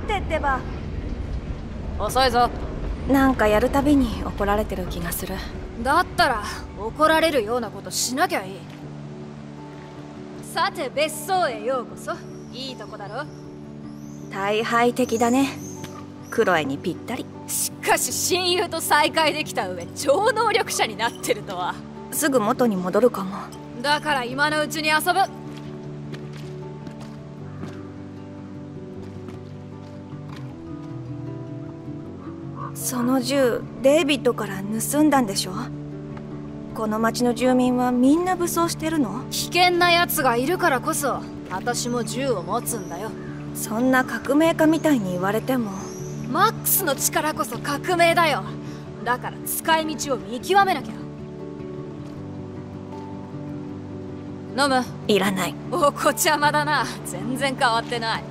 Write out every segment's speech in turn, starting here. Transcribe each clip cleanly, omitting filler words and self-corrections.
ってってば。 遅いぞ。 なんかやるたびに怒られてる気がする。 だったら怒られるようなことしなきゃいい。さて別荘へようこそ。いいとこだろ。 大敗的だね。クロエにぴったり。 しかし親友と再会できた上超能力者になってるとは。 すぐ元に戻るかも。 だから今のうちに遊ぶ。 その銃デイビッドから盗んだんでしょ。この町の住民はみんな武装してるの？ 危険な奴がいるからこそ私も銃を持つんだよ。 そんな革命家みたいに言われても。 マックスの力こそ革命だよ。だから使い道を見極めなきゃ。飲む？ いらない。 お子ちゃまだな。全然変わってない。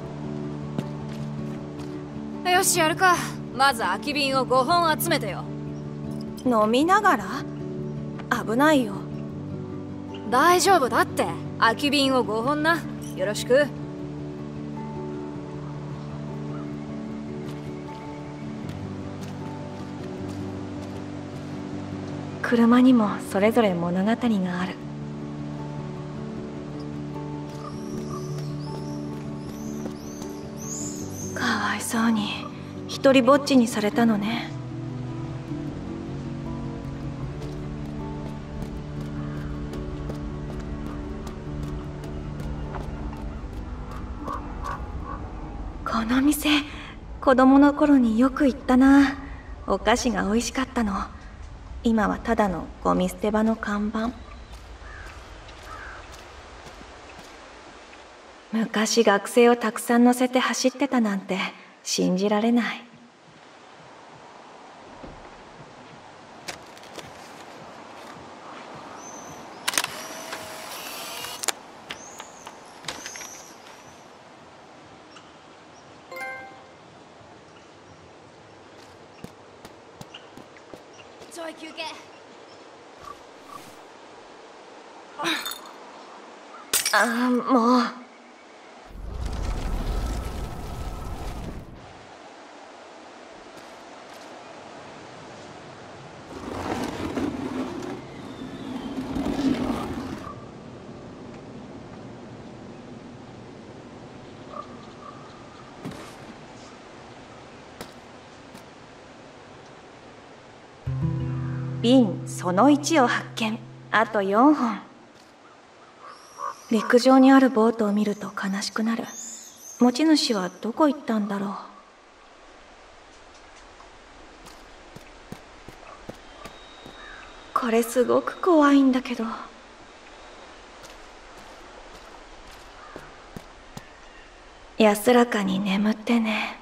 よしやるか。まず空き瓶を5本集めてよ。 飲みながら？危ないよ。 大丈夫だって。空き瓶を5本な。よろしく。 車にもそれぞれ物語がある。かわいそうに一人ぼっちにされたのね。この店、子供の頃によく行ったな。お菓子が美味しかったの。今はただのゴミ捨て場の看板。昔学生をたくさん乗せて走ってたなんて信じられない。 ちょい休憩。 ああ、もう。瓶その1を発見。あと4本。陸上にあるボートを見ると悲しくなる。持ち主はどこ行ったんだろう。これすごく怖いんだけど。安らかに眠ってね。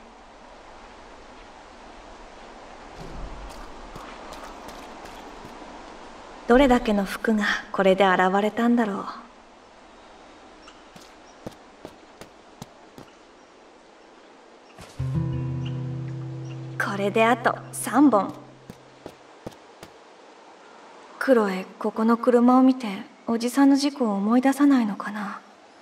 どれだけの服がこれで洗われたんだろう。これであと3本。クロエ、ここの車を見ておじさんの事故を思い出さないのかな。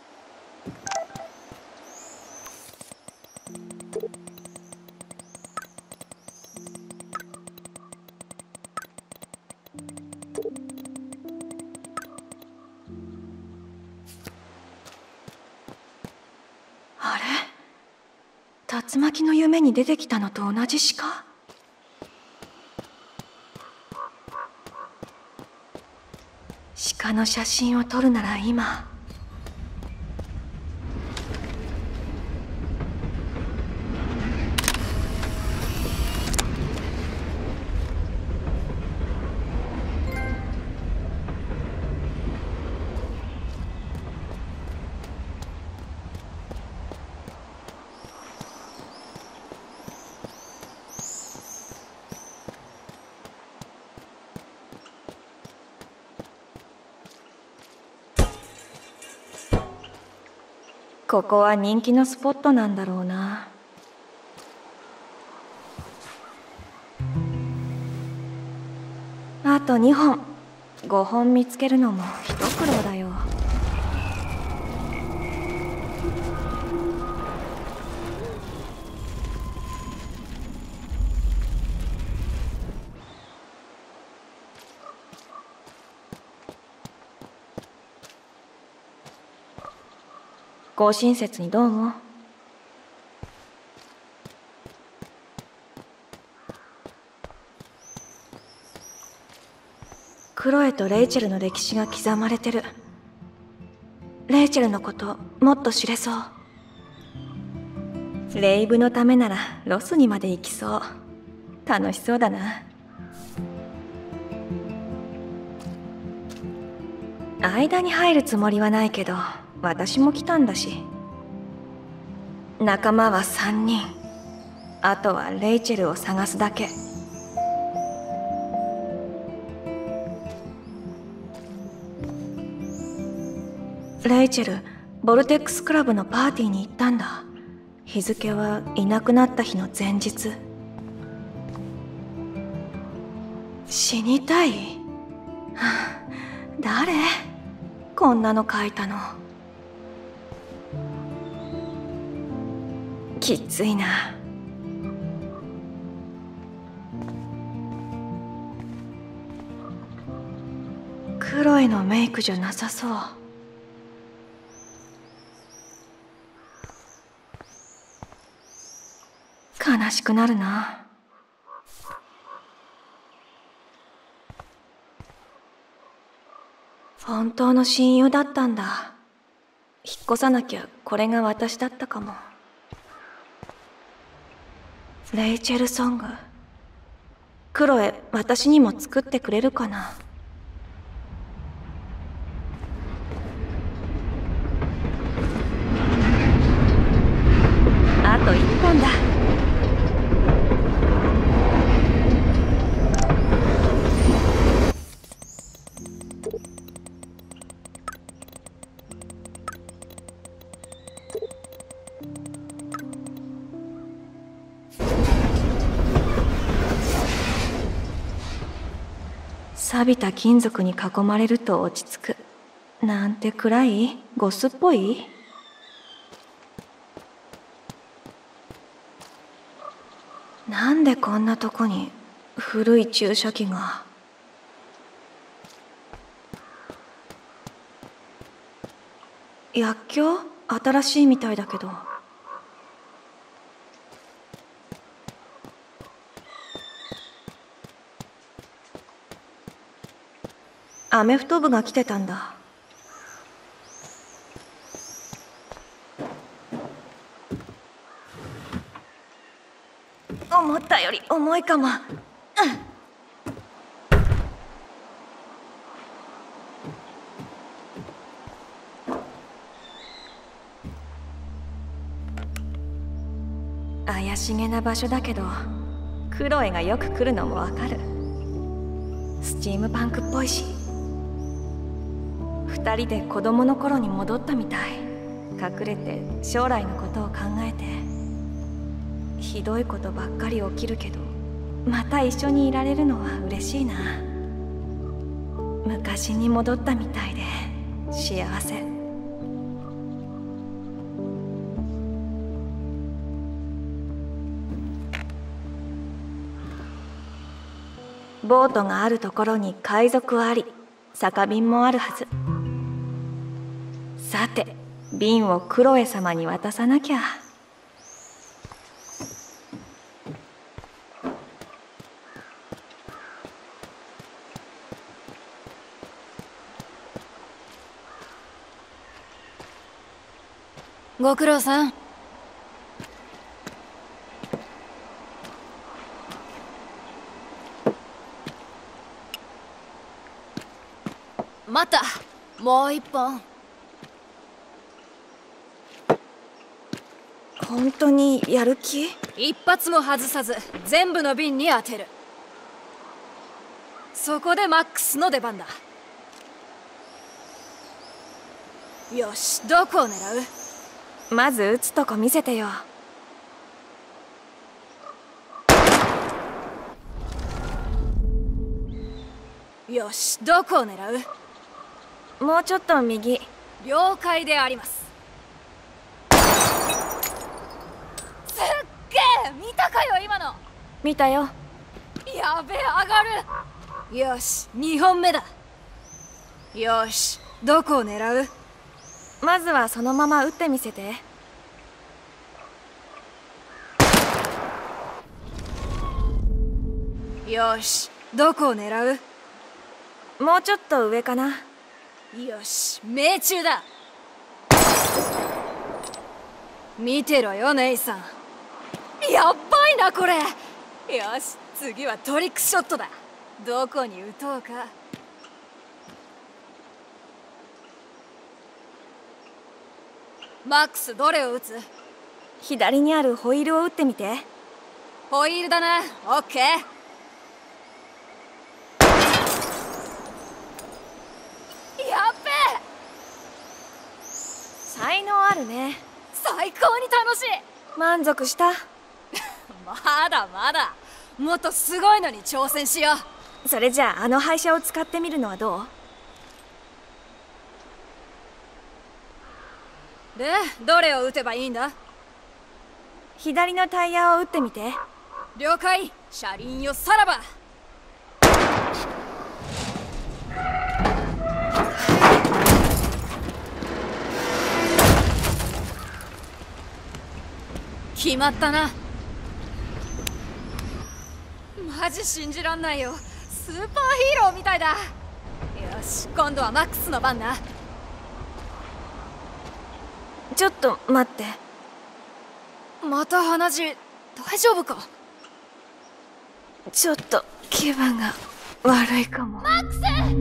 あれ？竜巻の夢に出てきたのと同じ鹿？鹿の写真を撮るなら今。ここは人気のスポットなんだろうな。あと2本。5本見つけるのも一苦労だよ。 行親切にどうも。クロエとレイチェルの歴史が刻まれてる。レイチェルのこともっと知れそう。レイブのためならロスにまで行きそう。楽しそうだな。間に入るつもりはないけど、私も来たんだし。仲間は3人。あとはレイチェルを探すだけ。レイチェル、ボルテックスクラブのパーティーに行ったんだ。日付はいなくなった日の前日。死にたい？はあ、誰？こんなの書いたの。きついな。クロエのメイクじゃなさそう。悲しくなるな。本当の親友だったんだ。引っ越さなきゃこれが私だったかも。レイチェルソング。クロエ、私にも作ってくれるかな。あと1本だ。錆びた金属に囲まれると落ち着く。なんて暗い？ゴスっぽい？なんでこんなとこに古い注射器が。薬莢？新しいみたいだけど。アメフト部が来てたんだ。思ったより重いかも。怪しげな場所だけど、クロエがよく来るのもわかる。スチームパンクっぽいし。2人で子供の頃に戻ったみたい。隠れて将来のことを考えて。ひどいことばっかり起きるけど、また一緒にいられるのは嬉しいな。昔に戻ったみたいで幸せ。ボートがあるところに海賊はあり、酒瓶もあるはず。さて、瓶をクロエ様に渡さなきゃ。 ご苦労さん。またもう一本。 本当にやる気？ 一発も外さず全部の瓶に当てる。そこでマックスの出番だ。よし、どこを狙う？ まず撃つとこ見せてよ。 よし、どこを狙う？もうちょっと右。 了解であります。すっげえ、見たかよ今の。 見たよ。 やべえ、上がる。よし、2本目だ。よし、どこを狙う？ まずはそのまま撃ってみせて。 よし、どこを狙う？もうちょっと上かな。 よし、命中だ。見てろよネイさん、やっばいなこれ。よし、次はトリックショットだ。どこに打とうか。マックス、どれを打つ？ 左にあるホイールを打ってみて。 ホイールだな。オッケー。やっべえ。 才能あるね。 最高に楽しい。 満足した。 まだまだ、もっとすごいのに挑戦しよう。それじゃあの廃車を使ってみるのはどう？ で、どれを打てばいいんだ？ 左のタイヤを打ってみて。 了解。車輪よさらば。決まったな。マジ信じらんないよ。スーパーヒーローみたいだ。よし、今度はマックスの番な。 ちょっと待って。 また鼻血、大丈夫か？ ちょっと気分が悪いかも。 マックス！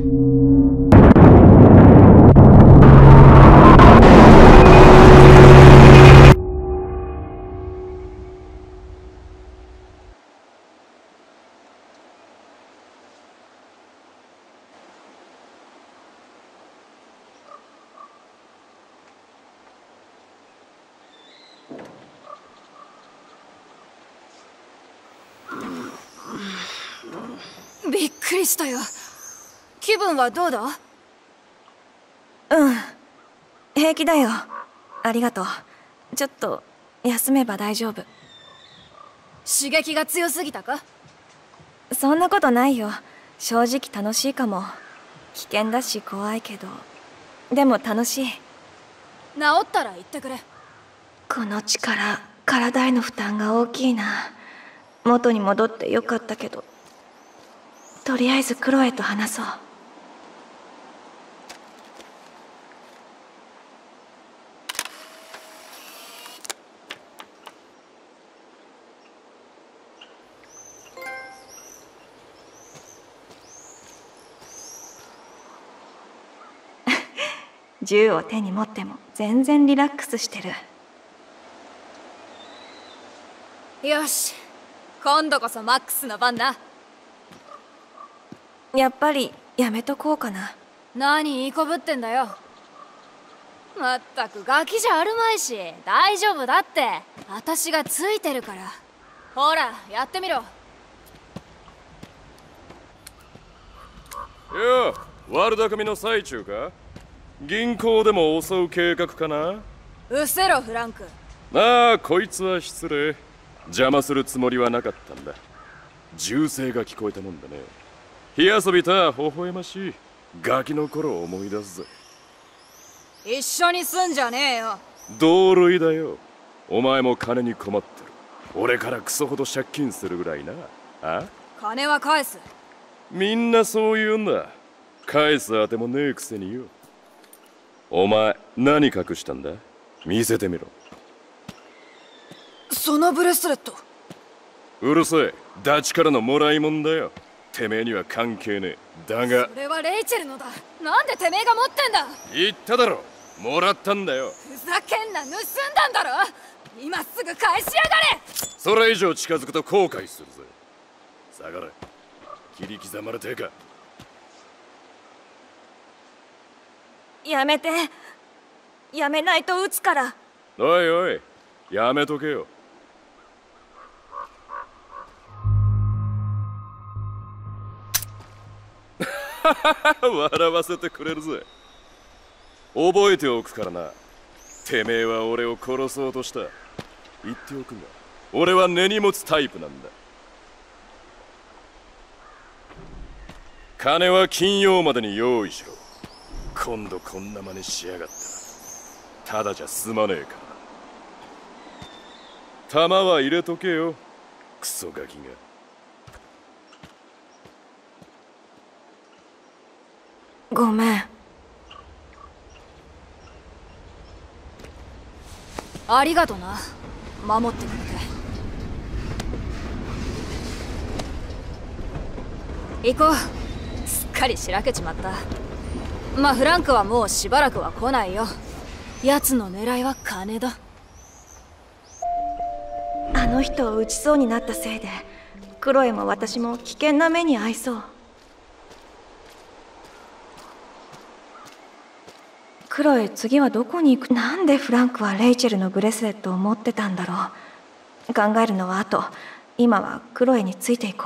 びっくりしたよ。気分はどうだ？ 平気だよ。ありがとう。ちょっと休めば大丈夫。 刺激が強すぎたか？ そんなことないよ。正直楽しいかも。危険だし怖いけど、でも楽しい。 治ったら言ってくれ。 この力、体への負担が大きいな。元に戻ってよかったけど、とりあえずクロエと話そう。銃を手に持っても全然リラックスしてる。 よし、今度こそマックスの番だ。 やっぱりやめとこうかな。 何いいこぶってんだよ。まったくガキじゃあるまいし、大丈夫だって。私がついてるから。ほらやってみろ。 よう、悪巧みの最中か？銀行でも襲う計画かな？ うせろフランク。 ああ、こいつは失礼。邪魔するつもりはなかったんだ。銃声が聞こえたもんだね。火遊びた微笑ましいガキの頃を思い出すぜ。 一緒にすんじゃねえよ。 同類だよ。お前も金に困ってる。俺からクソほど借金するぐらいな。あ？ 金は返す。 みんなそう言うんだ。返すあてもねえくせによ。お前何隠したんだ？見せてみろ。 そのブレスレット。 うるせえ、ダチからのもらいもんだよ。てめえには関係ねえ。だがそれはレイチェルのだ。なんでてめえが持ってんだ？ 言っただろ、もらったんだよ。 ふざけんな、盗んだんだろ。今すぐ返しやがれ。 それ以上近づくと後悔するぜ。下がれ。切り刻まれてえか。 やめて。やめないと撃つから。 おいおい、やめとけよ。笑わせてくれるぜ。覚えておくからな。てめえは俺を殺そうとした。言っておくが、俺は根に持つタイプなんだ。金は金曜までに用意しろ。今度こんな真似しやがったらただじゃ済まねえか。弾は入れとけよ、クソガキが。 ごめん。 ありがとな、守ってくれて。行こう。すっかりしらけちまった。まあフランクはもうしばらくは来ないよ。奴の狙いは金だ。 あの人を撃ちそうになったせいでクロエも私も危険な目に遭いそう。クロエ、次はどこに行く？なんでフランクはレイチェルのブレスレットを持ってたんだろう。考えるのは後。今はクロエについていこ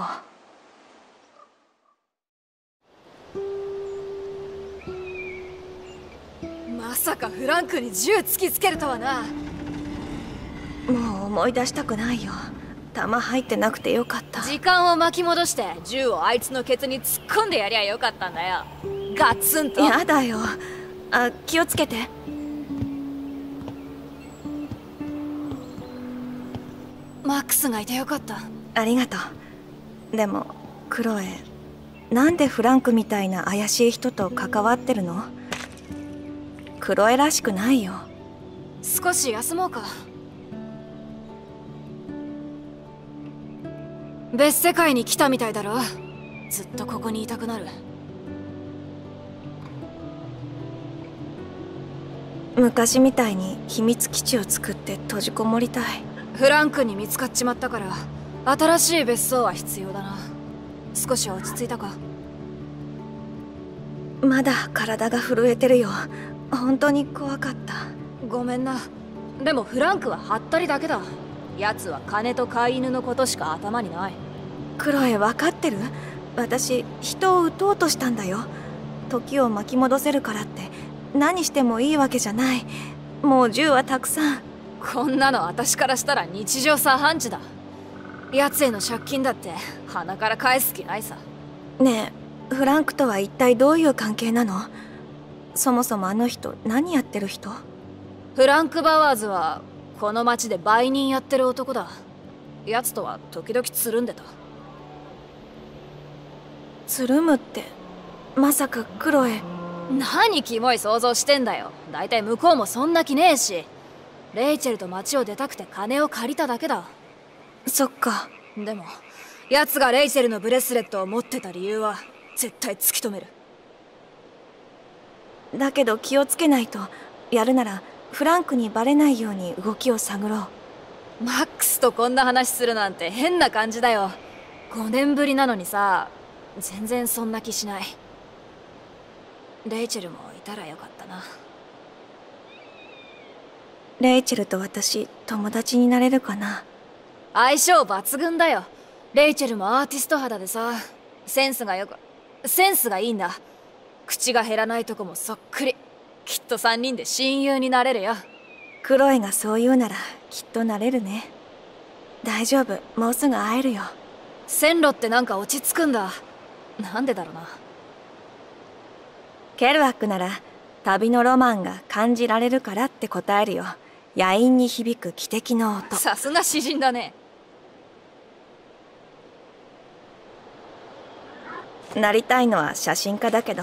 う。まさかフランクに銃突きつけるとはな。 もう思い出したくないよ。弾入ってなくてよかった。 時間を巻き戻して銃をあいつのケツに突っ込んでやりゃよかったんだよ。ガツンと。 やだよ。あ、気をつけて。 マックスがいてよかった。 ありがとう。でもクロエ、なんでフランクみたいな怪しい人と関わってるの？クロエらしくないよ。 少し休もうか。別世界に来たみたいだろ。ずっとここにいたくなる。 昔みたいに秘密基地を作って閉じこもりたい。 フランクに見つかっちまったから新しい別荘は必要だな。少しは落ち着いたか？ まだ体が震えてるよ。本当に怖かった。 ごめんな。でもフランクはハッタリだけだ。奴は金と飼い犬のことしか頭にない。 クロエ、分かってる？私人を撃とうとしたんだよ。時を巻き戻せるからって何してもいいわけじゃない。もう銃はたくさん。 こんなの私からしたら日常茶飯事だ。奴への借金だって鼻から返す気ないさ。 ねえ、フランクとは一体どういう関係なの？そもそもあの人何やってる人？ フランク・バワーズはこの町で売人やってる男だ。奴とは時々つるんでた。 つるむって、まさかクロエ？ 何キモい想像してんだよ。だいたい向こうもそんな気ねえし。レイチェルと町を出たくて金を借りただけだ。 そっか。 でも奴がレイチェルのブレスレットを持ってた理由は絶対突き止める。 だけど気をつけないと。やるならフランクにバレないように動きを探ろう。 マックスとこんな話するなんて変な感じだよ。5年ぶりなのにさ、全然そんな気しない。レイチェルもいたらよかったな。 レイチェルと私友達になれるかな？ 相性抜群だよ。レイチェルもアーティスト肌でさ、センスがいいんだ。口が減らないとこもそっくり。きっと3人で親友になれるよ。 クロエがそう言うならきっとなれるね。大丈夫、もうすぐ会えるよ。 線路ってなんか落ち着くんだ。なんでだろうな。 ケルアックなら旅のロマンが感じられるからって答えるよ。野音に響く汽笛の音。 さすが詩人だね。 なりたいのは写真家だけど。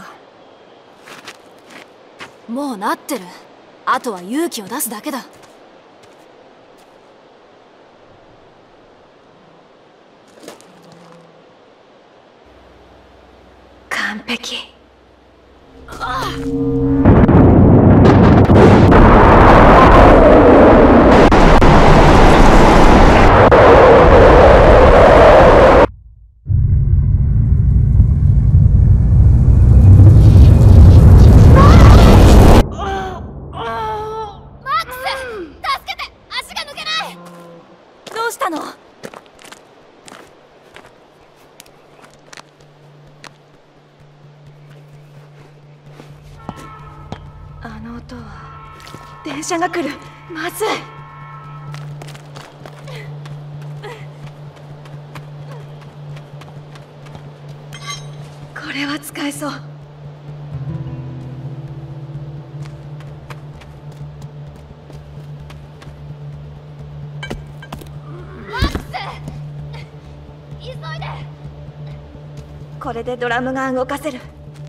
もうなってる。あとは勇気を出すだけだ。 完璧。どうしたの？あの音は電車が来る。まずい。これは使えそう。 急いで。 これでドラムが動かせる。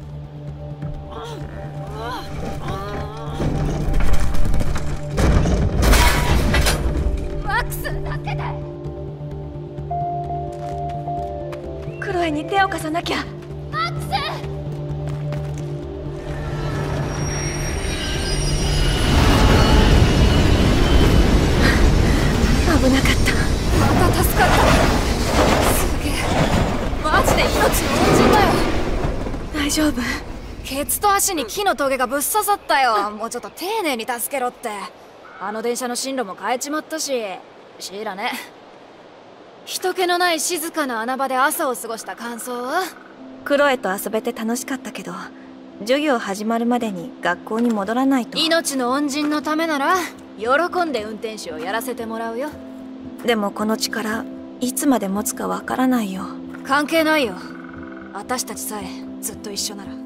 マックス、助けて。 クロエに手を貸さなきゃ。 マックス。 危なかった。 また助かった。すげえ、マジで命の恩人だよ。 大丈夫？ ケツと足に木のトゲがぶっ刺さったよ。もうちょっと丁寧に助けろって。あの電車の進路も変えちまったし。シーラね、人気のない静かな穴場で朝を過ごした感想は？ クロエと遊べて楽しかったけど、授業始まるまでに学校に戻らないと。 命の恩人のためなら喜んで運転手をやらせてもらうよ。 でもこの力いつまで持つかわからないよ。 関係ないよ。私たちさえずっと一緒なら。